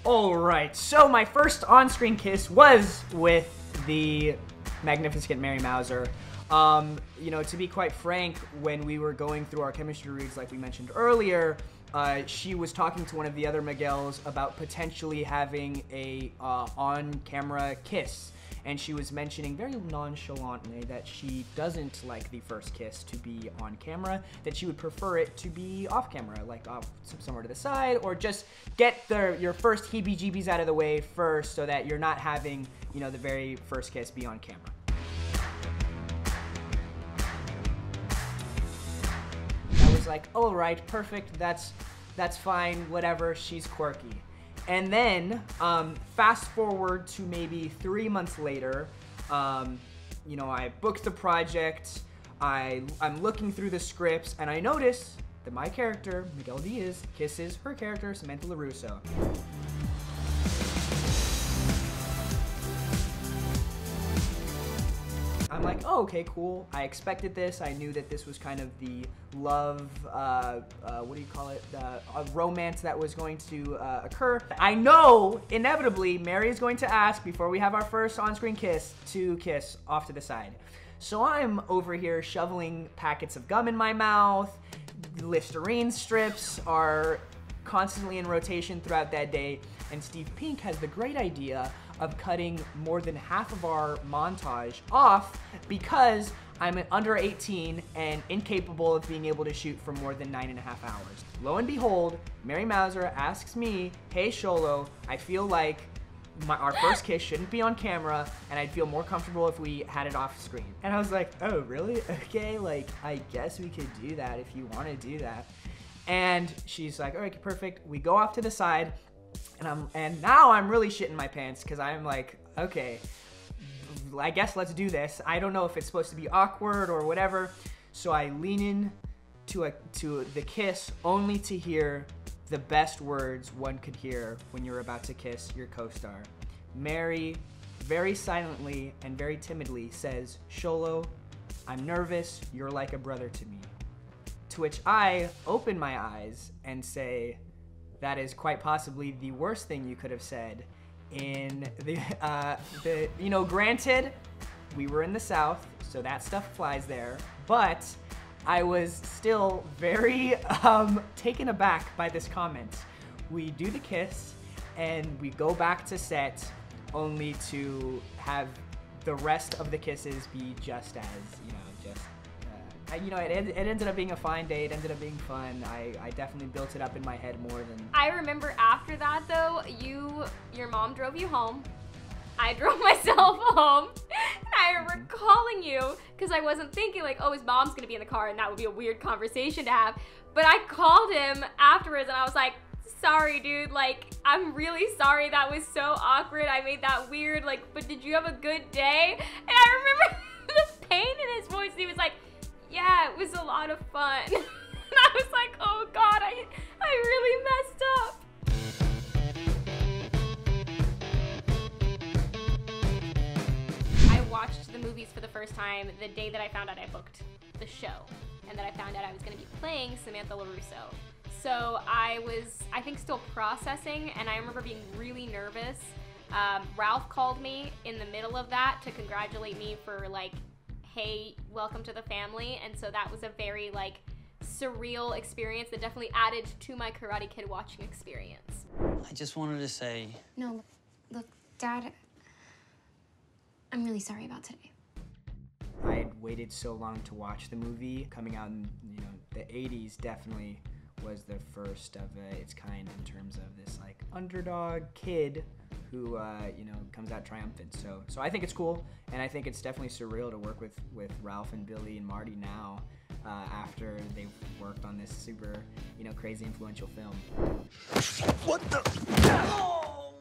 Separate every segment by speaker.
Speaker 1: Alright, so my first on-screen kiss was with the magnificent Mary Mouser. You know, to be quite frank, when we were going through our chemistry reads like we mentioned earlier, she was talking to one of the other Miguels about potentially having a on-camera kiss. And she was mentioning very nonchalantly that she doesn't like the first kiss to be on camera, that she would prefer it to be off camera, like off somewhere to the side, or just get your first heebie-jeebies out of the way first so that you're not having, you know, the very first kiss be on camera. I was like, all right, perfect, that's fine, whatever, she's quirky. And then, fast forward to maybe 3 months later, you know, I booked the project, I'm looking through the scripts, and I notice that my character, Miguel Diaz, kisses her character, Samantha LaRusso. I'm like, oh, okay, cool. I expected this. I knew that this was kind of the love, what do you call it? A romance that was going to occur. I know, inevitably, Mary is going to ask, before we have our first on-screen kiss, to kiss off to the side. So I'm over here shoveling packets of gum in my mouth. Listerine strips are constantly in rotation throughout that day. And Steve Pink has the great idea of cutting more than half of our montage off because I'm under 18 and incapable of being able to shoot for more than 9.5 hours. Lo and behold, Mary Mouser asks me, hey Xolo, I feel like our first kiss shouldn't be on camera and I'd feel more comfortable if we had it off screen. And I was like, oh really? Okay, like I guess we could do that if you want to do that. And she's like, all right, perfect. We go off to the side. And now I'm really shitting my pants because I'm like, okay, I guess let's do this. I don't know if it's supposed to be awkward or whatever. So I lean in to the kiss only to hear the best words one could hear when you're about to kiss your co-star. Mary, very silently and very timidly, says, Xolo, I'm nervous. You're like a brother to me. To which I open my eyes and say, that is quite possibly the worst thing you could have said in you know, granted, we were in the South, so that stuff flies there, but I was still very taken aback by this comment. We do the kiss, and we go back to set, only to have the rest of the kisses be just as, you know, it ended up being a fine day. It ended up being fun. I definitely built it up in my head more than...
Speaker 2: I remember after that though, your mom drove you home. I drove myself home. And I remember calling you because I wasn't thinking like, oh, his mom's gonna be in the car and that would be a weird conversation to have. But I called him afterwards and I was like, sorry dude, like, I'm really sorry, that was so awkward. I made that weird, like, but did you have a good day? And I remember the pain in his voice. He was like, yeah, it was a lot of fun. And I was like, oh God, I really messed up. I watched the movies for the first time the day that I found out I booked the show and that I found out I was gonna be playing Samantha LaRusso. So I was, I think, still processing, and I remember being really nervous. Ralph called me in the middle of that to congratulate me for like, hey, welcome to the family. And so that was a very like surreal experience that definitely added to my Karate Kid watching experience.
Speaker 3: I just wanted to say...
Speaker 4: No, look, Dad, I'm really sorry about today.
Speaker 1: I had waited so long to watch the movie. Coming out in, you know, the 80s definitely was the first of its kind in terms of this like underdog kid who you know, comes out triumphant. So I think it's cool, and I think it's definitely surreal to work with Ralph and Billy and Marty now after they've worked on this super, you know, crazy influential film.
Speaker 3: What the? Oh,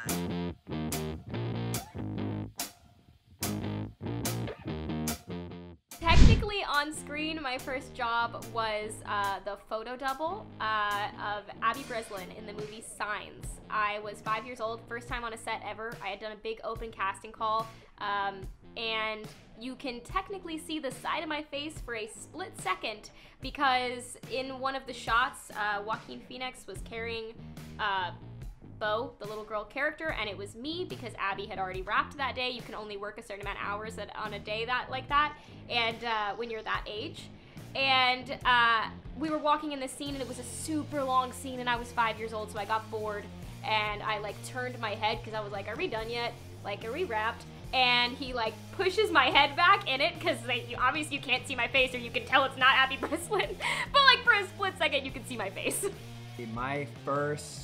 Speaker 2: Technically on screen, my first job was the photo double of Abby Breslin in the movie Signs. I was 5 years old, first time on a set ever. I had done a big open casting call, and you can technically see the side of my face for a split second because in one of the shots, Joaquin Phoenix was carrying Bo, the little girl character, and it was me because Abby had already wrapped that day. You can only work a certain amount of hours on a day like that, and when you're that age. And we were walking in the scene, and it was a super long scene, and I was 5 years old, so I got bored, and I like turned my head because I was like, are we done yet? Like, are we wrapped? And he like pushes my head back in it because obviously you can't see my face, or you can tell it's not Abby Breslin, but like for a split second you can see my face.
Speaker 1: My first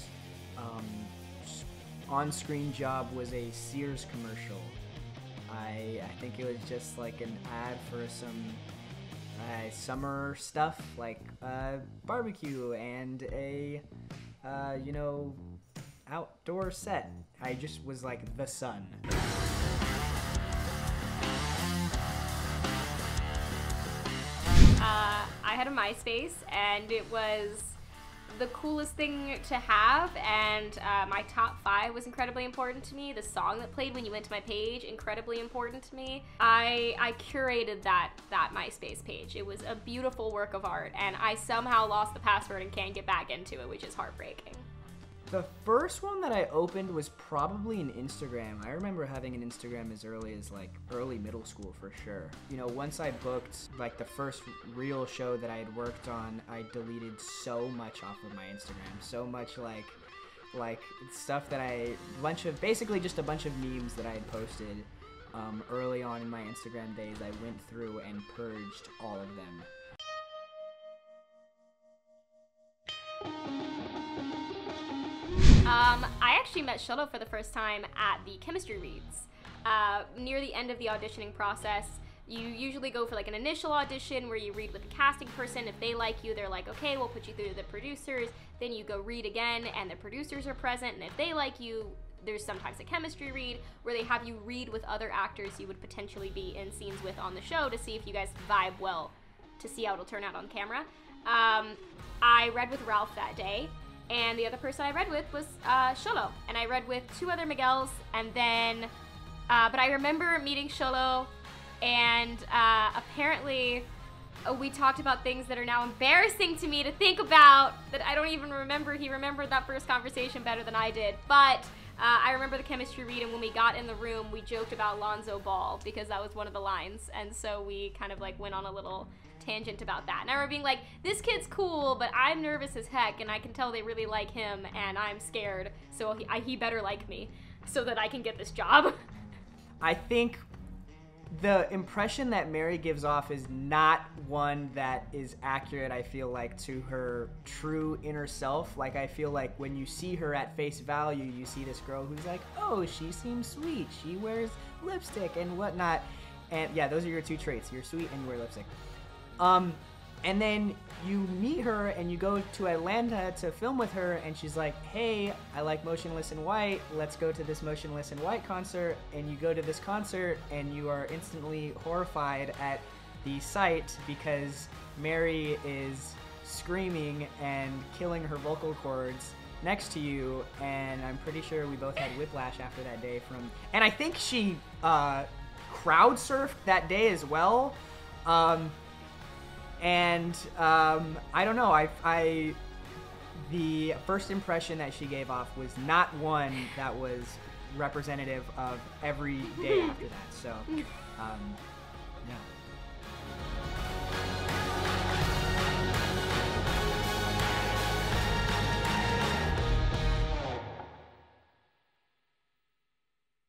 Speaker 1: on-screen job was a Sears commercial. I think it was just like an ad for some summer stuff, like barbecue and a outdoor set. I just was like the sun.
Speaker 2: I had a MySpace, and it was the coolest thing to have, and my top 5 was incredibly important to me. The song that played when you went to my page, incredibly important to me. I curated that MySpace page. It was a beautiful work of art, and I somehow lost the password and can't get back into it, which is heartbreaking.
Speaker 1: The first one that I opened was probably an Instagram. I remember having an Instagram as early as like early middle school for sure. You know, once I booked like the first real show that I had worked on, I deleted so much off of my Instagram. So much like stuff that basically just a bunch of memes that I had posted early on in my Instagram days. I went through and purged all of them.
Speaker 2: I actually met Shoto for the first time at the chemistry reads. Near the end of the auditioning process, you usually go for like an initial audition where you read with the casting person. If they like you, they're like, okay, we'll put you through to the producers. Then you go read again, and the producers are present, and if they like you, there's sometimes a chemistry read where they have you read with other actors you would potentially be in scenes with on the show to see if you guys vibe well, to see how it'll turn out on camera. I read with Ralph that day, and the other person I read with was Shoto, and I read with 2 other Miguels, and then, but I remember meeting Shoto, and apparently we talked about things that are now embarrassing to me to think about, that I don't even remember. He remembered that first conversation better than I did, but I remember the chemistry read, and when we got in the room, we joked about Lonzo Ball, because that was one of the lines, and so we kind of like went on a little tangent about that. And I remember being like, this kid's cool, but I'm nervous as heck, and I can tell they really like him, and I'm scared, so he better like me so that I can get this job.
Speaker 1: I think the impression that Mary gives off is not one that is accurate, I feel like, to her true inner self. Like, I feel like when you see her at face value, you see this girl who's like, oh, she seems sweet, she wears lipstick and whatnot. And yeah, those are your 2 traits. You're sweet and you wear lipstick. And then you meet her and you go to Atlanta to film with her, and she's like, hey, I like Motionless in White, let's go to this Motionless in White concert. And you go to this concert and you are instantly horrified at the sight because Mary is screaming and killing her vocal cords next to you, and I'm pretty sure we both had whiplash after that day and I think she crowd surfed that day as well. I don't know, the first impression that she gave off was not one that was representative of every day after that, so, no.